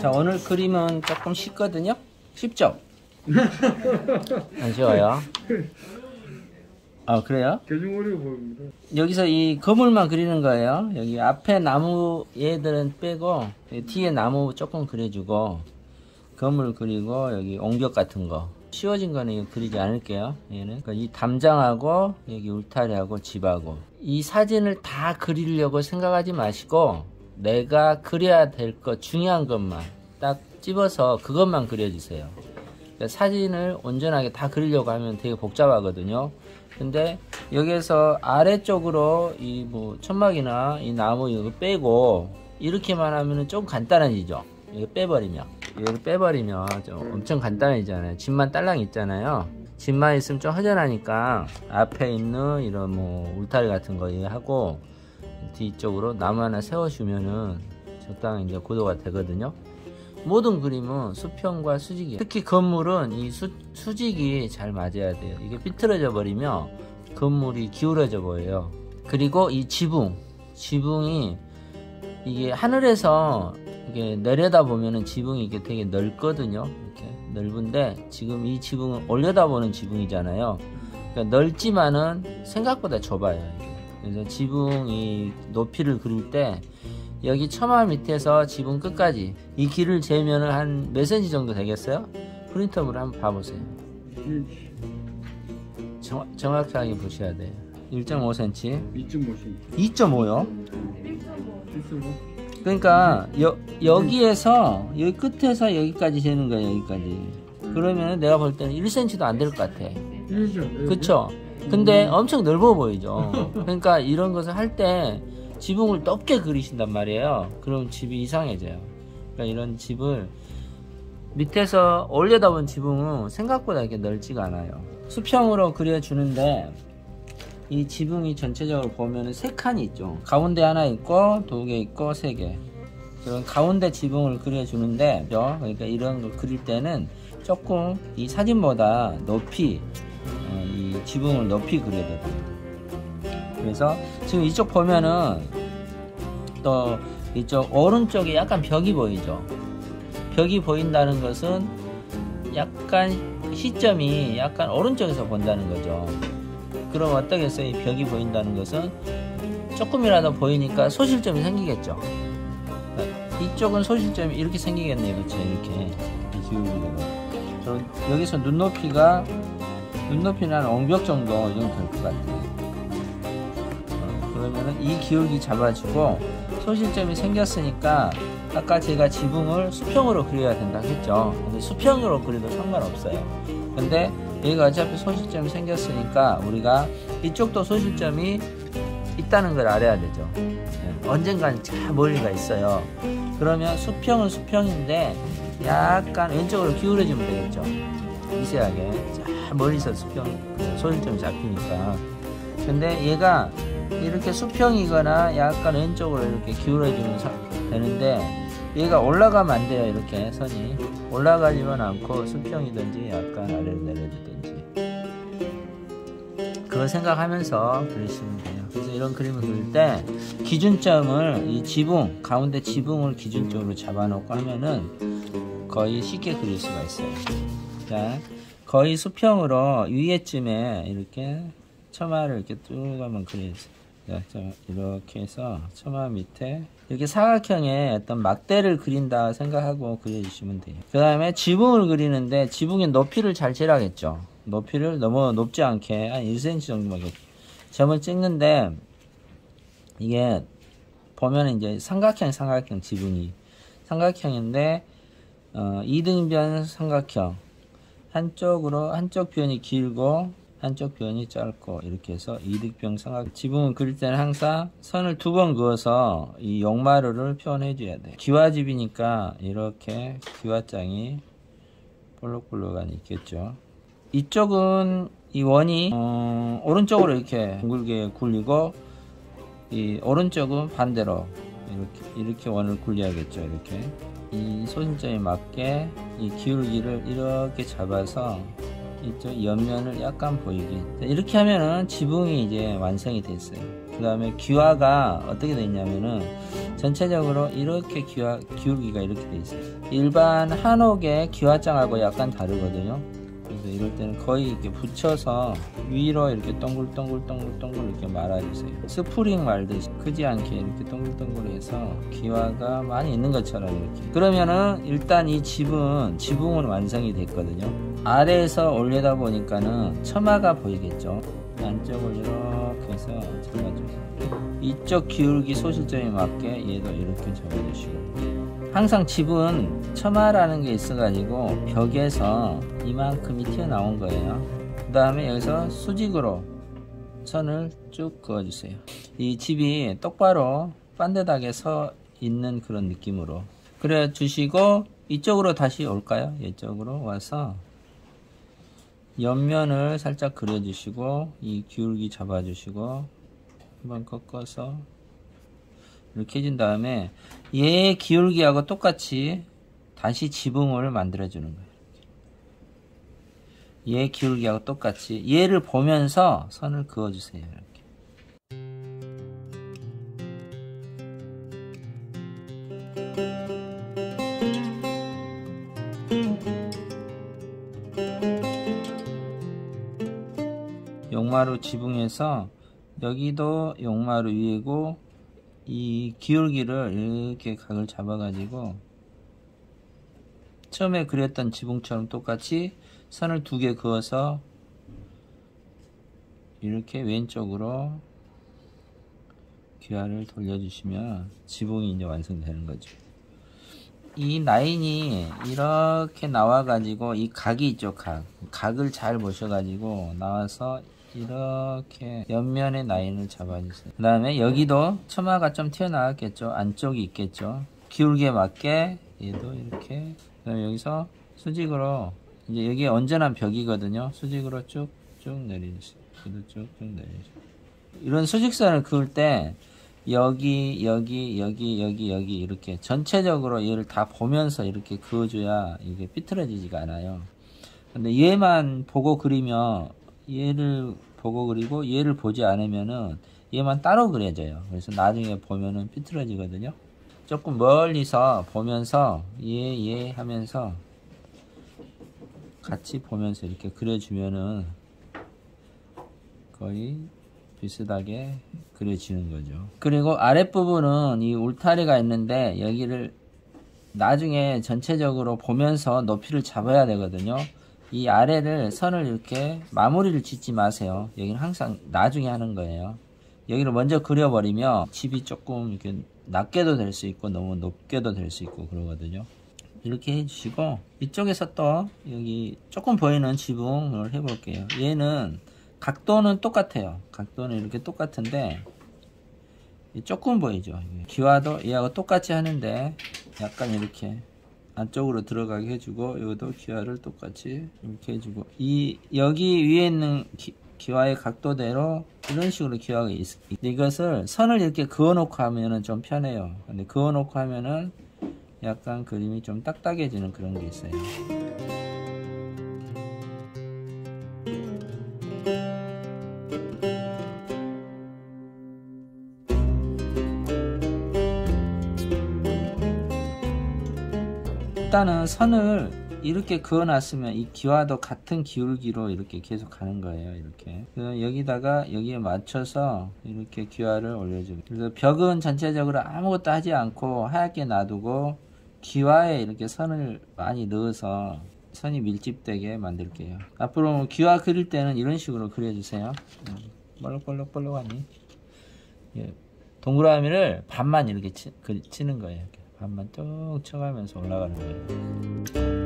자, 오늘 그림은 조금 쉽거든요. 쉽죠? 안 쉬워요? 아, 그래요? 개중 어려워 보입니다. 여기서 이 거물만 그리는 거예요. 여기 앞에 나무 얘들은 빼고 뒤에 나무 조금 그려주고 거물 그리고 여기 옹벽 같은 거 쉬워진 거는 이거 그리지 않을게요. 얘는 그러니까 이 담장하고 여기 울타리하고 집하고 이 사진을 다 그리려고 생각하지 마시고 내가 그려야 될 것 중요한 것만 딱 집어서 그것만 그려주세요. 그러니까 사진을 온전하게 다 그리려고 하면 되게 복잡하거든요. 근데 여기에서 아래쪽으로 이 뭐 천막이나 이 나무 이거 빼고 이렇게만 하면은 좀 간단해지죠. 이거 빼버리면 이걸 빼버리면 좀 엄청 간단해지잖아요. 집만 딸랑 있잖아요. 집만 있으면 좀 허전하니까 앞에 있는 이런 뭐 울타리 같은 거 하고 뒤쪽으로 나무 하나 세워주면은 적당히 이제 고도가 되거든요. 모든 그림은 수평과 수직이에요. 특히 건물은 이 수직이 잘 맞아야 돼요. 이게 삐뚤어져 버리면 건물이 기울어져 보여요. 그리고 이 지붕이 이게 하늘에서 이게 내려다 보면은 지붕이 이게 되게 넓거든요. 이렇게 넓은데 지금 이 지붕은 올려다보는 지붕이잖아요. 그러니까 넓지만은 생각보다 좁아요. 그래서 지붕이 높이를 그릴 때 여기 처마 밑에서 지붕 끝까지 이 길을 재면은 한 몇 센치 정도 되겠어요? 프린터으로 한번 봐보세요. 정확하게 보셔야 돼요. 1.5cm 2.5cm 2.5요? 1.5 그러니까 여기에서 여기 끝에서 여기까지 재는 거예요. 여기까지. 그러면 내가 볼 때는 1cm도 안 될 것 같아. 그쵸? 근데 엄청 넓어 보이죠. 그러니까 이런 것을 할 때 지붕을 높게 그리신단 말이에요. 그럼 집이 이상해져요. 그러니까 이런 집을 밑에서 올려다본 지붕은 생각보다 이렇게 넓지가 않아요. 수평으로 그려주는데 이 지붕이 전체적으로 보면은 3칸이 있죠. 가운데 하나 있고 2개 있고 3개. 그런 가운데 지붕을 그려주는데 그러니까 이런 걸 그릴 때는 조금 이 사진보다 높이 이 지붕을 높이 그려야 돼요. 그래서 지금 이쪽 보면은 또 이쪽 오른쪽에 약간 벽이 보이죠. 벽이 보인다는 것은 약간 시점이 약간 오른쪽에서 본다는 거죠. 그럼 어떠겠어요? 이 벽이 보인다는 것은 조금이라도 보이니까 소실점이 생기겠죠. 이쪽은 소실점이 이렇게 생기겠네요. 그렇죠? 이렇게 기울기대로. 여기서 눈높이는 한 옹벽 정도 이 정도 될 것 같아요. 그러면은 이 기울기 잡아주고 소실점이 생겼으니까 아까 제가 지붕을 수평으로 그려야 된다 했죠. 근데 수평으로 그려도 상관없어요. 근데 여기가 어차피 소실점이 생겼으니까 우리가 이쪽도 소실점이 있다는 걸 알아야 되죠. 언젠간 저 멀리가 있어요. 그러면 수평은 수평인데 약간 왼쪽으로 기울어지면 되겠죠. 미세하게 저 멀리서 소실점이 잡히니까. 근데 얘가 이렇게 수평이거나 약간 왼쪽으로 이렇게 기울어지면 되는데 얘가 올라가면 안 돼요. 이렇게 선이 올라가지만 않고 수평이든지 약간 아래로 내려주든지 그걸 생각하면서 그리시면 돼요. 그래서 이런 그림을 그릴 때 기준점을 이 지붕 가운데 지붕을 기준점으로 잡아놓고 하면은 거의 쉽게 그릴 수가 있어요. 자, 거의 수평으로 위에쯤에 이렇게 처마를 이렇게 쭉 한번 그려주세요. 이렇게 해서 처마 밑에 이렇게 사각형의 어떤 막대를 그린다 생각하고 그려주시면 돼요. 그 다음에 지붕을 그리는데 지붕의 높이를 잘 재라겠죠. 높이를 너무 높지 않게 한 1cm 정도만 점을 찍는데 이게 보면 이제 삼각형 지붕이 삼각형인데 2등변 삼각형 한쪽 변이 길고 한쪽 변이 짧고 이렇게 해서 이등변 삼각 지붕을 그릴 때는 항상 선을 2번 그어서 이 용마루를 표현해 줘야 돼요. 기와집이니까 이렇게 기와장이 볼록볼록한 있겠죠. 이쪽은 이 원이 오른쪽으로 이렇게 둥글게 굴리고 이 오른쪽은 반대로 이렇게 원을 굴려야겠죠. 이렇게 이 소심점에 맞게 이 기울기를 이렇게 잡아서 이쪽 옆면을 약간 보이게 이렇게 하면은 지붕이 이제 완성이 됐어요. 그 다음에 기와가 어떻게 되어 있냐면은 전체적으로 이렇게 기울기가 이렇게 되어 있어요. 일반 한옥의 기와장하고 약간 다르거든요. 그래서 이럴 때는 거의 이렇게 붙여서 위로 이렇게 동글동글 이렇게 말아주세요. 스프링 말듯이 크지 않게 이렇게 동글동글해서 기와가 많이 있는 것처럼 이렇게. 그러면은 일단 이 지붕은 완성이 됐거든요. 아래에서 올려다 보니까는 처마가 보이겠죠. 안쪽을 이렇게 해서 잡아주세요. 이쪽 기울기 소실점에 맞게 얘도 이렇게 잡아주시고. 항상 집은 처마라는 게 있어가지고 벽에서 이만큼이 튀어나온 거예요. 그 다음에 여기서 수직으로 선을 쭉 그어주세요. 이 집이 똑바로 반듯하게 서 있는 그런 느낌으로 그래 주시고, 이쪽으로 다시 올까요? 이쪽으로 와서 옆면을 살짝 그려주시고, 이 기울기 잡아주시고 한번 꺾어서 이렇게 해준 다음에 얘 기울기하고 똑같이 다시 지붕을 만들어 주는 거예요. 얘 기울기하고 똑같이 얘를 보면서 선을 그어 주세요. 이렇게. 용마루 지붕에서 여기도 용마루 위에고, 이 기울기를 이렇게 각을 잡아 가지고 처음에 그렸던 지붕처럼 똑같이 선을 2개 그어서 이렇게 왼쪽으로 기와를 돌려주시면 지붕이 이제 완성되는 거죠. 이 라인이 이렇게 나와 가지고 이 각이 있죠. 각을 잘 보셔 가지고 나와서 이렇게 옆면의 라인을 잡아주세요. 그 다음에 여기도 처마가 좀 튀어나왔겠죠. 안쪽이 있겠죠. 기울기에 맞게 얘도 이렇게. 그 다음에 여기서 수직으로, 이제 여기 온전한 벽이거든요. 수직으로 쭉쭉 내려주세요. 여기도 쭉쭉 내려주세요. 이런 수직선을 그을 때 여기 이렇게 전체적으로 얘를 다 보면서 이렇게 그어줘야 이게 삐뚤어지지가 않아요. 근데 얘만 보고 그리면, 얘를 보고 그리고 얘를 보지 않으면은 얘만 따로 그려져요. 그래서 나중에 보면은 삐뚤어지거든요. 조금 멀리서 보면서 얘 하면서 같이 보면서 이렇게 그려주면은 거의 비슷하게 그려지는 거죠. 그리고 아랫부분은 이 울타리가 있는데 여기를 나중에 전체적으로 보면서 높이를 잡아야 되거든요. 이 아래를 선을 이렇게 마무리를 짓지 마세요. 여기는 항상 나중에 하는 거예요. 여기를 먼저 그려버리면 집이 조금 이렇게 낮게도 될 수 있고 너무 높게도 될 수 있고 그러거든요. 이렇게 해주시고, 이쪽에서 또 여기 조금 보이는 지붕을 해볼게요. 얘는 각도는 똑같아요. 각도는 이렇게 똑같은데 조금 보이죠. 기와도 얘하고 똑같이 하는데 약간 이렇게 안쪽으로 들어가게 해주고, 여기도 기와를 똑같이 이렇게 해주고, 여기 위에 있는 기와의 각도대로 이런 식으로 기와가 이것을 선을 이렇게 그어 놓고 하면은 좀 편해요. 근데 그어 놓고 하면은 약간 그림이 좀 딱딱해지는 그런 게 있어요. 일단은 선을 이렇게 그어 놨으면 이 기와도 같은 기울기로 이렇게 계속 가는 거예요. 이렇게. 여기다가 여기에 맞춰서 이렇게 기와를 올려주고, 그래서 벽은 전체적으로 아무것도 하지 않고 하얗게 놔두고 기와에 이렇게 선을 많이 넣어서 선이 밀집되게 만들게요. 앞으로 기와 그릴 때는 이런 식으로 그려주세요. 볼록볼록하니 동그라미를 반만 이렇게 치는 거예요. 이렇게. 반만 뚝 쳐가면서 올라가는 거예요.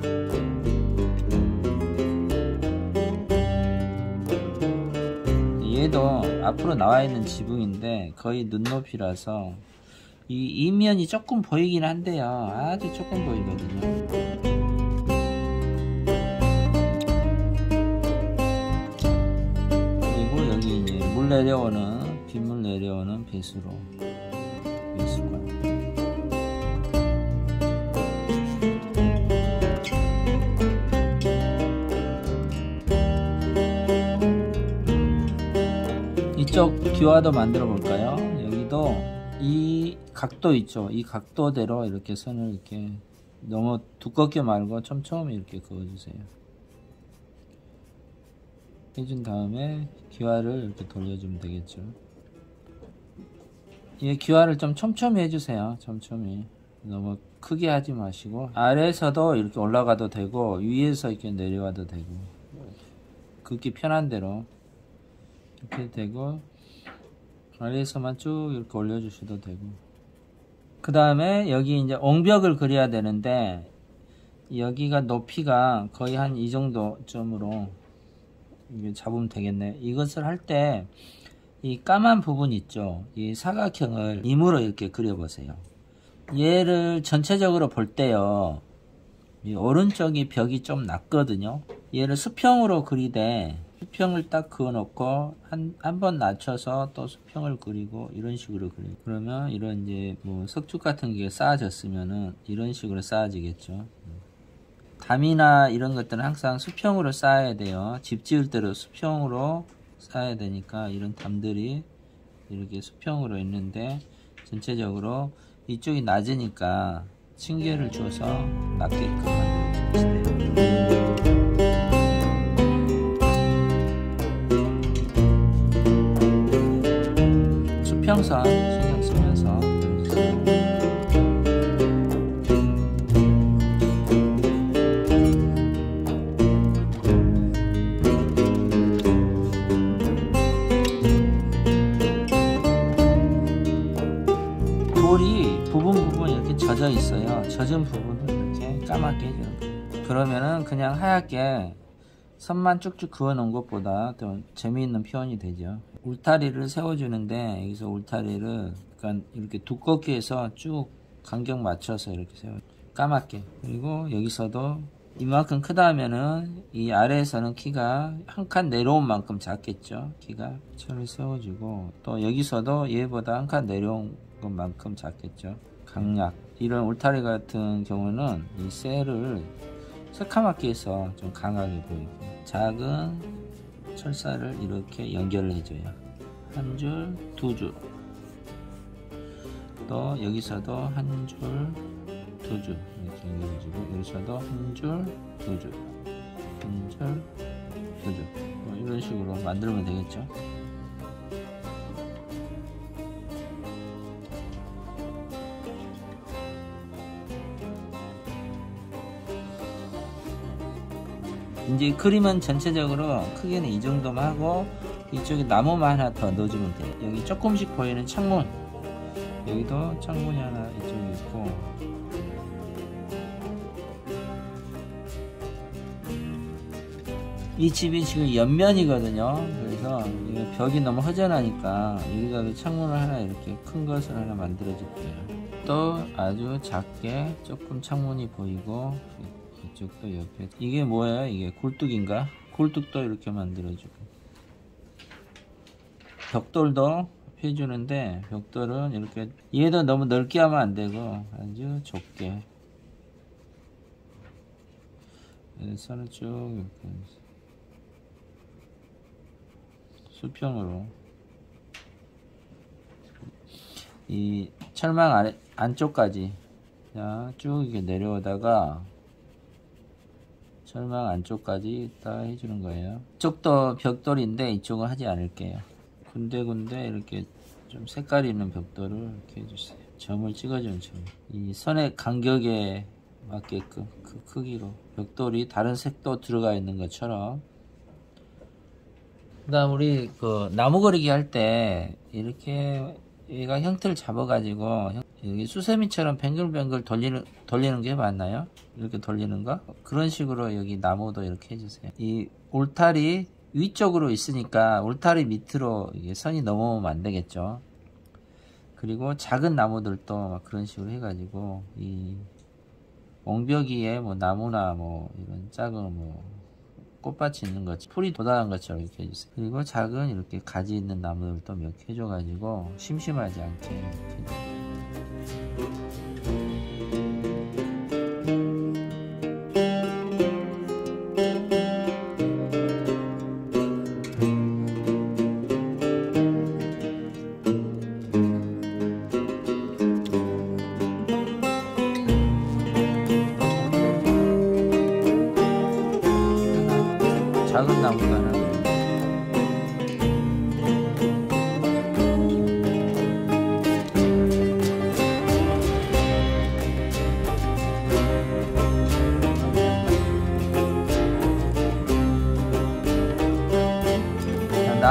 얘도 앞으로 나와 있는 지붕인데 거의 눈높이라서 이 이면이 조금 보이긴 한데요. 아주 조금 보이거든요. 그리고 여기 이제 물 내려오는, 빗물 내려오는 배수로, 배수관. 이쪽 기와도 만들어 볼까요? 여기도 이 각도 있죠. 이 각도대로 이렇게 선을 이렇게 너무 두껍게 말고 촘촘히 이렇게 그어주세요. 해준 다음에 기와를 이렇게 돌려주면 되겠죠. 이 기와를 좀 촘촘히 해주세요. 촘촘히. 너무 크게 하지 마시고 아래에서도 이렇게 올라가도 되고 위에서 이렇게 내려와도 되고 긋기 편한 대로 이렇게 되고 아래에서만 쭉 이렇게 올려주셔도 되고 그 다음에 여기 이제 옹벽을 그려야 되는데 여기가 높이가 거의 한 이 정도 점으로 이게 잡으면 되겠네. 이것을 할 때 이 까만 부분 있죠. 이 사각형을 임으로 이렇게 그려보세요. 얘를 전체적으로 볼 때요. 이 오른쪽이 벽이 좀 낮거든요. 얘를 수평으로 그리되 수평을 딱 그어 놓고 한 번 낮춰서 또 수평을 그리고 이런 식으로 그려요. 그러면 이런 이제 뭐 석축 같은 게 쌓아졌으면은 이런 식으로 쌓아지겠죠. 담이나 이런 것들은 항상 수평으로 쌓아야 돼요. 집 지을 때도 수평으로 쌓아야 되니까 이런 담들이 이렇게 수평으로 있는데 전체적으로 이쪽이 낮으니까 층계를 줘서 낮게끔 만들어주세요. 수평선 신경 쓰면서 돌이 부분 이렇게 젖어 있어요. 젖은 부분을 이렇게 까맣게 해줘요. 그러면은 그냥 하얗게 선만 쭉쭉 그어 놓은 것보다 더 재미있는 표현이 되죠. 울타리를 세워주는데 여기서 울타리를 약간 이렇게 두껍게 해서 쭉 간격 맞춰서 이렇게 세워 까맣게. 그리고 여기서도 이만큼 크다 하면은 이 아래에서는 키가 한 칸 내려온 만큼 작겠죠. 키가 철을 세워주고 또 여기서도 얘보다 한 칸 내려온 것만큼 작겠죠. 강약. 이런 울타리 같은 경우는 이 셀을 새카맣게 해서 좀 강하게 보이고 작은 철사를 이렇게 연결을 해줘요. 한 줄, 두 줄. 또 여기서도 한 줄, 두 줄 이렇게 연결해주고 여기서도 한 줄, 두 줄, 한 줄, 두 줄. 뭐 이런 식으로 만들면 되겠죠. 이제 그림은 전체적으로 크기는 이 정도만 하고 이쪽에 나무만 하나 더 넣어주면 돼요. 여기 조금씩 보이는 창문, 여기도 창문이 하나 이쪽에 있고 이 집이 지금 옆면이거든요. 그래서 벽이 너무 허전하니까 여기다 창문을 하나 이렇게 큰 것을 하나 만들어 줄게요. 또 아주 작게 조금 창문이 보이고 이쪽도 옆에 이게 뭐예요? 이게 굴뚝인가? 굴뚝도 이렇게 만들어주고 벽돌도 해주는데 벽돌은 이렇게 얘도 너무 넓게 하면 안되고 아주 좁게 선을 쭉 이렇게 수평으로 이 철망 안쪽까지 쭉 이렇게 내려오다가 철망 안쪽까지 딱 해주는 거예요. 이쪽도 벽돌인데 이쪽은 하지 않을게요. 군데군데 이렇게 좀 색깔 있는 벽돌을 이렇게 해주세요. 점을 찍어주는 점. 이 선의 간격에 맞게끔 그 크기로 벽돌이 다른 색도 들어가 있는 것처럼. 그 다음 우리 그 나무 그리기 할 때 이렇게 얘가 형태를 잡아가지고 여기 수세미처럼 뱅글뱅글 돌리는 게 맞나요? 이렇게 돌리는 거? 그런 식으로 여기 나무도 이렇게 해주세요. 이 울타리 위쪽으로 있으니까 울타리 밑으로 이게 선이 넘어오면 안 되겠죠. 그리고 작은 나무들도 그런 식으로 해가지고 이 옹벽이에 뭐 나무나 뭐 이런 작은 뭐 꽃밭이 있는 것, 풀이 돋아난 것처럼 이렇게 해주세요. 그리고 작은 이렇게 가지 있는 나무들도 몇 개 해줘가지고 심심하지 않게 이렇게.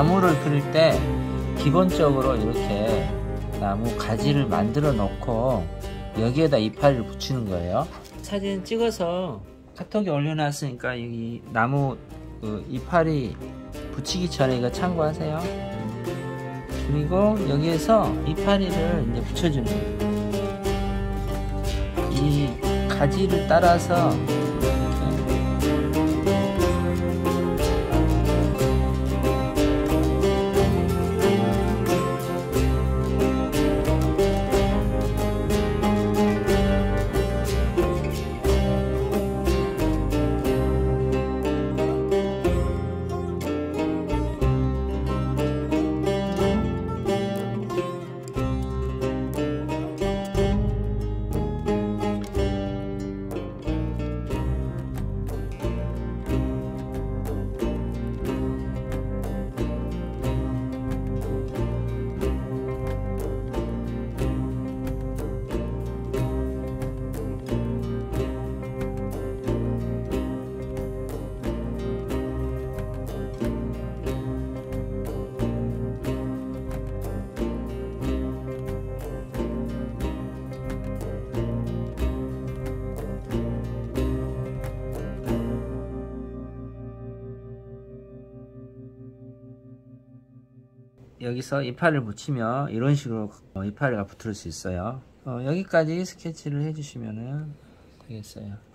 나무를 그릴 때 기본적으로 이렇게 나무 가지를 만들어 놓고 여기에다 이파리를 붙이는 거예요. 사진 찍어서 카톡에 올려놨으니까 여기 나무 그 이파리 붙이기 전에 이거 참고하세요. 그리고 여기에서 이파리를 이제 붙여주는 거예요. 이 가지를 따라서 여기서 이파리를 붙이면 이런 식으로 이파리가 붙을 수 있어요. 여기까지 스케치를 해주시면 되겠어요.